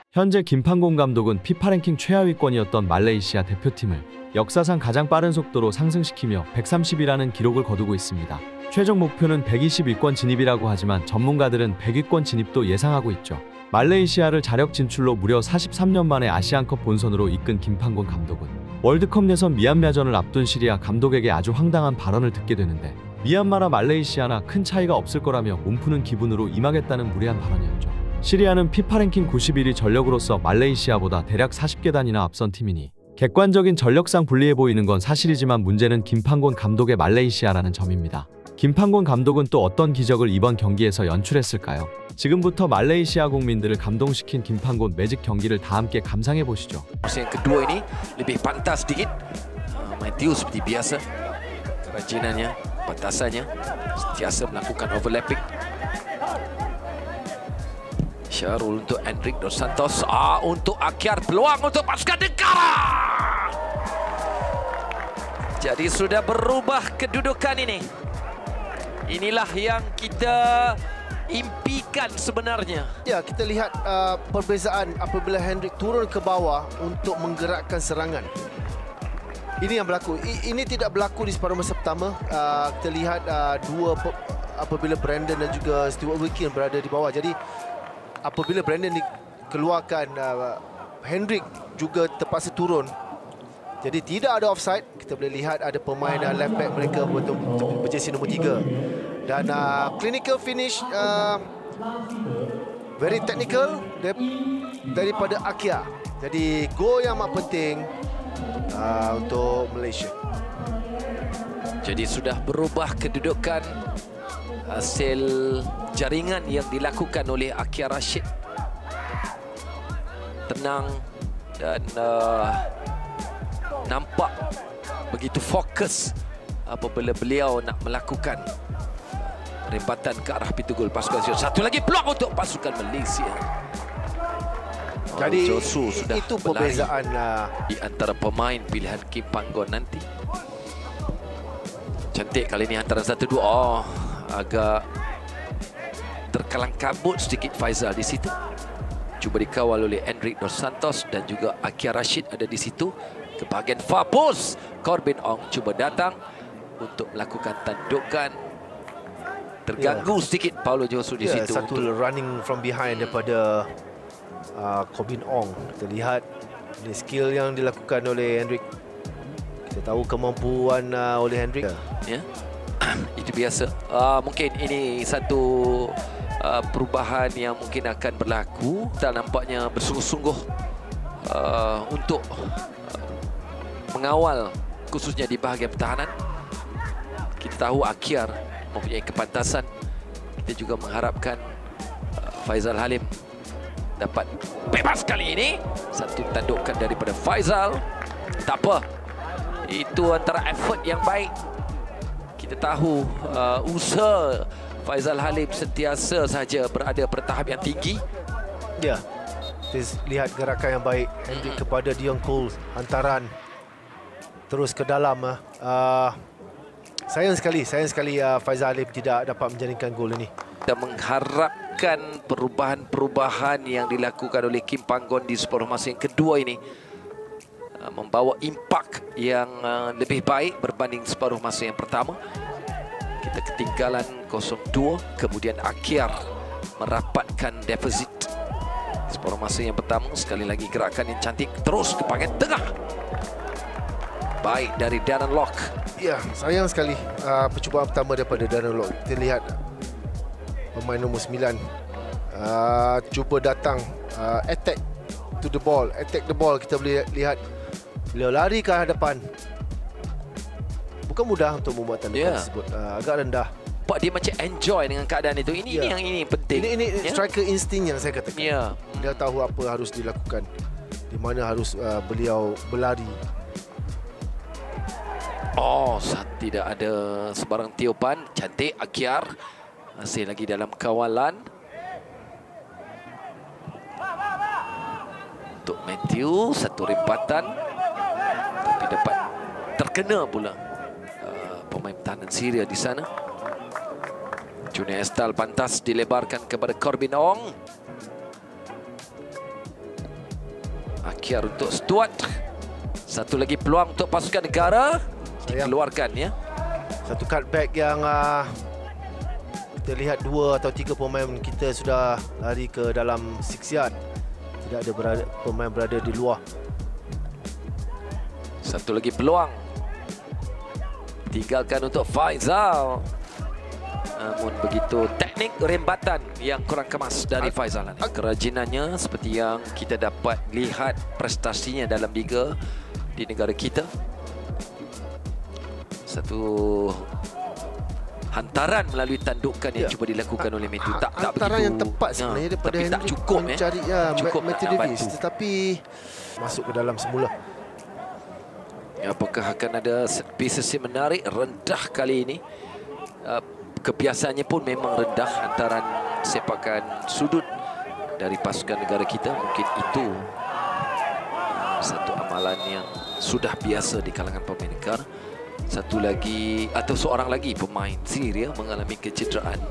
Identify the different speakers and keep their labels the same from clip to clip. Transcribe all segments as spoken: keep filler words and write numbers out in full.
Speaker 1: 현재 김판곤 감독은 피파 랭킹 최하위권이었던 말레이시아 대표팀을 역사상 가장 빠른 속도로 상승시키며 백삼십이라는 기록을 거두고 있습니다. 최종 목표는 백이십 위권 진입이라고 하지만 전문가들은 백 위권 진입도 예상하고 있죠. 말레이시아를 자력 진출로 무려 사십삼 년 만에 아시안컵 본선으로 이끈 김판곤 감독은 월드컵 내선 미얀마전을 앞둔 시리아 감독에게 아주 황당한 발언을 듣게 되는데, 미얀마나 말레이시아나 큰 차이가 없을 거라며 몸푸는 기분으로 임하겠다는 무례한 발언이었죠. 시리아는 피파 랭킹 구십일 위 전력으로서 말레이시아보다 대략 사십 계단이나 앞선 팀이니 객관적인 전력상 불리해 보이는 건 사실이지만 문제는 김판곤 감독의 말레이시아라는 점입니다. 김판곤 감독은 또 어떤 기적을 이번 경기에서 연출했을까요? 지금부터 말레이시아 국민들을 감동시킨 김판곤 매직 경기를 다 함께 감상해 보시죠.
Speaker 2: Yang kedua ini lebih pantas sedikit. Matthew seperti biasa, kerajinannya, pantasannya, sentiasa melakukan overlapping. Syarul untuk Hendrik Dos Santos. Ah, untuk Akyar, peluang untuk pasukan negara. Jadi sudah berubah kedudukan ini. Inilah yang kita impikan sebenarnya.
Speaker 3: Ya, kita lihat uh, perbezaan apabila Hendrik turun ke bawah untuk menggerakkan serangan. Ini yang berlaku. I, ini tidak berlaku di separuh masa pertama. Uh, kita lihat uh, dua apabila Brandon dan juga Stuart Wilkin berada di bawah. Jadi apabila Brandon dikeluarkan, uh, Hendrik juga terpaksa turun. Jadi tidak ada offside. Kita boleh lihat ada pemain uh, left back mereka untuk, untuk berjersey nombor tiga. Dan uh, clinical finish, uh, very technical daripada Akia. Jadi gol yang amat penting uh, untuk Malaysia.
Speaker 2: Jadi sudah berubah kedudukan hasil jaringan yang dilakukan oleh Akia Rashid. Tenang dan uh, nampak begitu fokus apabila beliau nak melakukan rembatan ke arah pintu gol pasukan Malaysia. Satu lagi peluang untuk pasukan Malaysia.
Speaker 3: Jadi
Speaker 2: oh, Josu sudah
Speaker 3: itu perbezaan uh,
Speaker 2: di antara pemain pilihan Kimpangon nanti. Cantik kali ini hantaran satu dua. Oh, agak terkalang kabut sedikit Faizal di situ. Cuba dikawal oleh Hendrik Dos Santos dan juga Akia Rashid ada di situ. Ke bahagian far post, Corbin Ong cuba datang untuk melakukan tandukan. Terganggu yeah. sedikit Paulo Josu di yeah, situ.
Speaker 3: Satu untuk running from behind daripada uh, Corbin Ong. Kita lihat ini skill yang dilakukan oleh Hendrik. Kita tahu kemampuan uh, oleh Hendrik.
Speaker 2: Ya, yeah. Itu biasa. Uh, mungkin ini satu uh, perubahan yang mungkin akan berlaku. Kita nampaknya bersungguh-sungguh uh, untuk mengawal khususnya di bahagian pertahanan. Kita tahu Akyar mempunyai kepantasan. Kita juga mengharapkan uh, Faizal Halim dapat bebas kali ini. Satu tandukan daripada Faizal. Tak apa, itu antara effort yang baik. Kita tahu uh, usaha Faizal Halim sentiasa saja berada pada tahap yang tinggi.
Speaker 3: Ya, kita lihat gerakan yang baik Hendrik mm-hmm. kepada Dion Cole. Hantaran terus ke dalam. Uh, sayang sekali, sayang sekali uh, Faizal Halim tidak dapat menjaringkan gol ini.
Speaker 2: Kita mengharapkan perubahan-perubahan yang dilakukan oleh Kimpangon di separuh masa yang kedua ini uh, membawa impak yang uh, lebih baik berbanding separuh masa yang pertama. Kita ketinggalan kosong dua, kemudian Akyar merapatkan defisit. Separuh masa yang pertama, sekali lagi gerakan yang cantik terus ke bahagian tengah. Baik dari Darren Lock.
Speaker 3: Ya, sayang sekali uh, percubaan pertama daripada Darren Lock. Kita lihat pemain nombor sembilan uh, cuba datang uh, attack to the ball, attack the ball. Kita boleh lihat beliau lari ke hadapan. Bukan mudah untuk membuat tandukan yeah. tersebut. Uh, agak rendah.
Speaker 2: Pak dia macam enjoy dengan keadaan itu. Ini yeah. ini yang ini penting.
Speaker 3: Ini, ini
Speaker 2: yeah.
Speaker 3: striker instinct yang saya katakan.
Speaker 2: Yeah.
Speaker 3: Dia tahu apa harus dilakukan, di mana harus uh, beliau berlari.
Speaker 2: Oh, tidak ada sebarang tiupan. Cantik Akyar. Masih lagi dalam kawalan. Untuk Matthew, satu rempatan. Tapi dapat terkena pula uh, pemain pertahanan Syria di sana. Junior Estal pantas dilebarkan kepada Corbin Ong. Akiar untuk Stuart. Satu lagi peluang untuk pasukan negara. Dikeluarkan ya.
Speaker 3: Satu cutback yang uh, kita lihat dua atau tiga pemain kita sudah lari ke dalam six yard. Tidak ada berada, pemain berada di luar.
Speaker 2: Satu lagi peluang. Tinggalkan untuk Faizal. Namun begitu teknik rembatan yang kurang kemas dari Faizal. Kerajinannya seperti yang kita dapat lihat prestasinya dalam liga di negara kita. Satu hantaran melalui tandukan yang ya. cuba dilakukan oleh Matthew. Tak, tak
Speaker 3: hantaran
Speaker 2: begitu,
Speaker 3: yang tepat sebenarnya
Speaker 2: ya,
Speaker 3: daripada
Speaker 2: tapi
Speaker 3: Henry
Speaker 2: tak cukup,
Speaker 3: mencari ya,
Speaker 2: cukup
Speaker 3: Matthew Davis. Tetapi masuk ke dalam semula.
Speaker 2: Apakah akan ada set pieces yang menarik? Rendah kali ini. Uh, kebiasaannya pun memang rendah antaran sepakan sudut dari pasukan negara kita. Mungkin itu uh, satu amalan yang sudah biasa di kalangan pemain negara. Satu lagi atau seorang lagi pemain Syria mengalami kecederaan.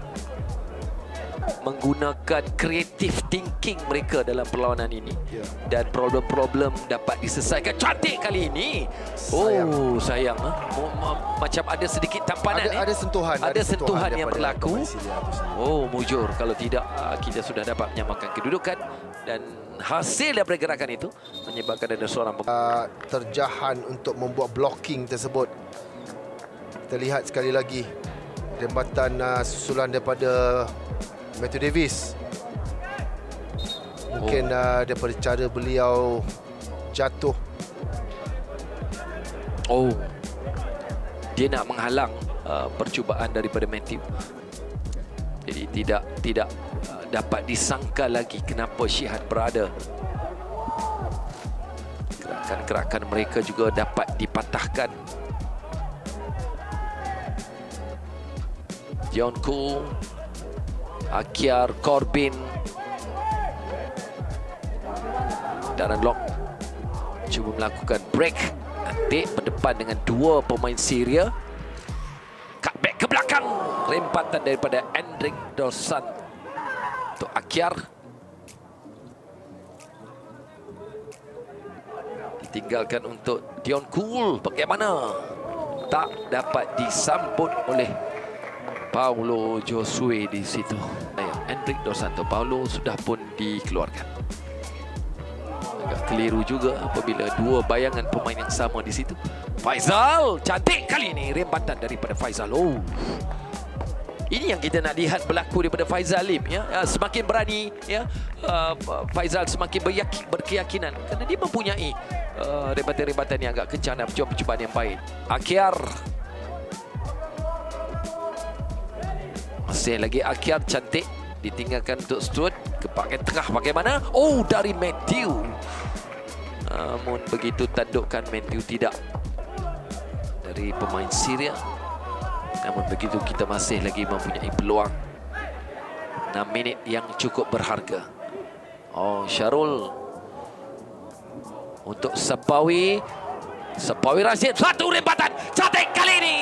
Speaker 2: Menggunakan creative thinking mereka dalam perlawanan ini, yeah. Dan problem-problem dapat diselesaikan cantik kali ini. Sayang. Oh sayang, macam ada sedikit tampanan.
Speaker 3: Ada,
Speaker 2: eh?
Speaker 3: ada sentuhan,
Speaker 2: ada, ada sentuhan, sentuhan yang berlaku. Oh mujur, kalau tidak kita sudah dapat menyamakan kedudukan dan hasil daripada gerakan itu menyebabkan ada seorang
Speaker 3: uh, terjahan untuk membuat blocking tersebut. Kita lihat sekali lagi rembatan uh, susulan daripada Matthew Davis. Mungkin oh. uh, daripada cara beliau jatuh.
Speaker 2: Oh, dia nak menghalang uh, percubaan daripada Matthew. Jadi tidak tidak uh, dapat disangka lagi kenapa Shihad berada. Gerakan-gerakan mereka juga dapat dipatahkan. Dion Koo, Akiar, Corbin, Darren Lock cuba melakukan break. Nanti berdepan dengan dua pemain Syria. Cutback ke belakang. Rempatan daripada Hendrik Dosan untuk Akiar. Ditinggalkan untuk Dion Koo. Bagaimana? Tak dapat disambut oleh Paulo Josue di situ. Hendrik Dos Santos. Paulo sudah pun dikeluarkan. Agak keliru juga apabila dua bayangan pemain yang sama di situ. Faizal, cantik kali ini rembatan daripada Faizal. Oh. Ini yang kita nak lihat berlaku daripada Faizal Lim ya. Semakin berani ya. Faizal semakin berkeyakinan kerana dia mempunyai uh, rebatan-rebatan yang agak kencang dan percubaan yang baik. Akiar. Masih lagi Akiar, cantik. Ditinggalkan untuk Stuart. Ke bahagian tengah bagaimana? Oh, dari Matthew. Namun begitu tandukkan Matthew tidak. Dari pemain Syria. Namun begitu kita masih lagi mempunyai peluang. enam minit yang cukup berharga. Oh, Syarul. Untuk Sepawi. Sepawi Rashid. Satu rembatan. Cantik kali ini.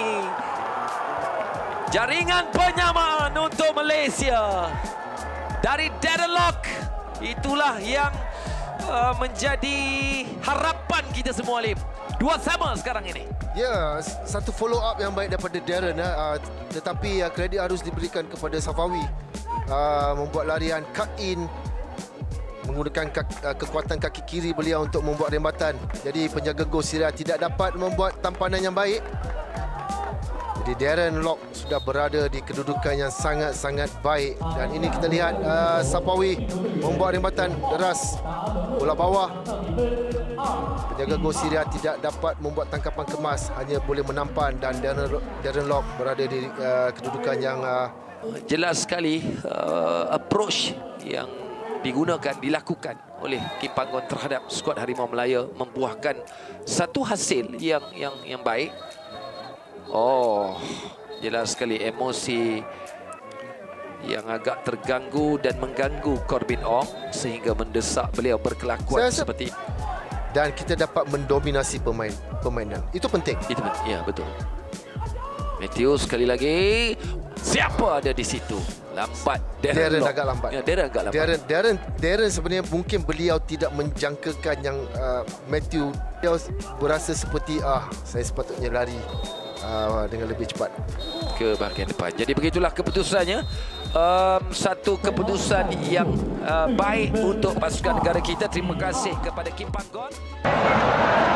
Speaker 2: Jaringan penyamaan untuk Malaysia dari Darren Lock. Itulah yang uh, menjadi harapan kita semua, Lim. Dua sama sekarang ini.
Speaker 3: Ya, satu follow up yang baik daripada Darren. Uh, tetapi uh, kredit harus diberikan kepada Safawi. Uh, membuat larian cut in. Menggunakan kaki, uh, kekuatan kaki kiri beliau untuk membuat rembatan. Jadi penjaga gol Syria tidak dapat membuat tampanan yang baik. Jadi Darren Lock sudah berada di kedudukan yang sangat-sangat baik. Dan ini kita lihat uh, Sapawi membuat rembatan deras bola bawah. Penjaga gol Syria tidak dapat membuat tangkapan kemas, hanya boleh menampan. Dan Darren, Darren Lock berada di uh, kedudukan yang uh,
Speaker 2: jelas sekali uh, approach yang digunakan, dilakukan oleh Kim Panggon terhadap skuad Harimau Melaya membuahkan satu hasil yang yang yang baik. Oh, jelas sekali emosi yang agak terganggu dan mengganggu Corbin Ong sehingga mendesak beliau berkelakuan seperti.
Speaker 3: Dan kita dapat mendominasi pemain permainan. Itu penting.
Speaker 2: Itu penting. Ya, betul. Matthew sekali lagi. Siapa ada di situ? Lambat.
Speaker 3: Darren
Speaker 2: lock.
Speaker 3: agak lambat.
Speaker 2: Ya, Darren agak lambat.
Speaker 3: Darren, Darren, Darren sebenarnya mungkin beliau tidak menjangkakan yang uh, Matthew. Beliau berasa seperti ah saya sepatutnya lari uh, dengan lebih cepat
Speaker 2: ke bahagian depan. Jadi begitulah keputusannya. Um, satu keputusan yang uh, baik untuk pasukan negara kita. Terima kasih kepada Kim Panggon.